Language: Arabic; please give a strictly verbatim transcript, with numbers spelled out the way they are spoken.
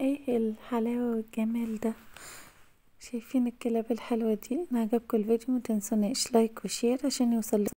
ايه الحلاوة والجمال ده؟ شايفين الكلاب الحلوة دي؟ ان عجبكم الفيديو متنسونيش لايك وشير عشان يوصل